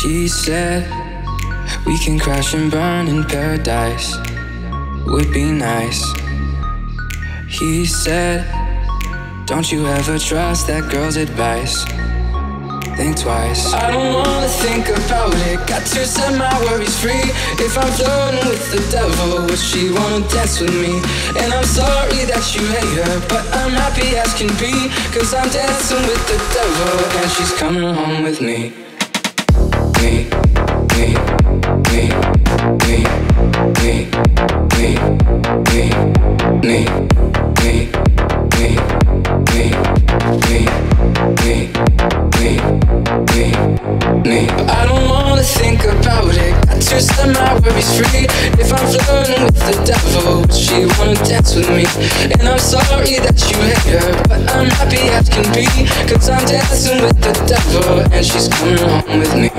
She said we can crash and burn in paradise, would be nice. He said, don't you ever trust that girl's advice, think twice. I don't wanna think about it, got to set my worries free. If I'm flirting with the devil, would she wanna dance with me? And I'm sorry that you hate her, but I'm happy as can be, cause I'm dancing with the devil and she's coming home with me. Me, me, me, me, me, me, me, me, me, me, me, me, me, me, me. I don't wanna think about it, got to set my worries free. If I'm flirting with the devil, would she wanna dance with me? And I'm sorry that you hate her, but I'm happy as can be, cause I'm dancing with the devil and she's coming home with me.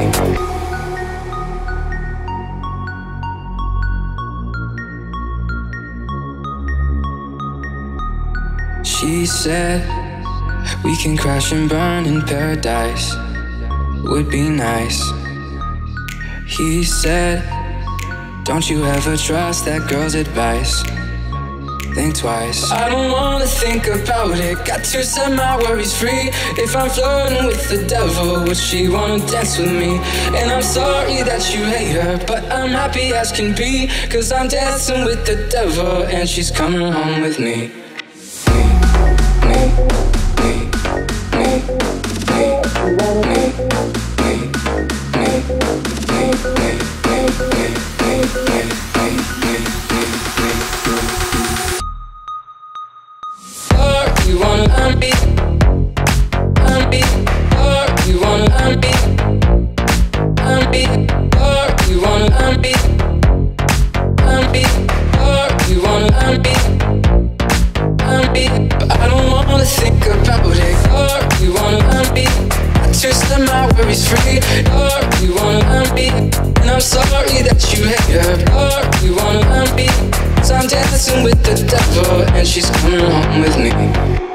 She said we can crash and burn in paradise, would be nice. He said, don't you ever trust that girl's advice, think twice. I don't wanna think about it, got to set my worries free. If I'm flirting with the devil, would she wanna dance with me? And I'm sorry that you hate her, but I'm happy as can be, cause I'm dancing with the devil and she's coming home with me. You wanna unbeat, unbeat, or you wanna unbeat, unbeat, or you wanna unbeat, unbeat, or you wanna unbeat, unbeat. But I don't wanna think about it, or you wanna unbeat. I just let my worries free, or you wanna unbeat. And I'm sorry that you hate her, or you wanna unbeat. So I'm dancing with the devil and she's coming home with me.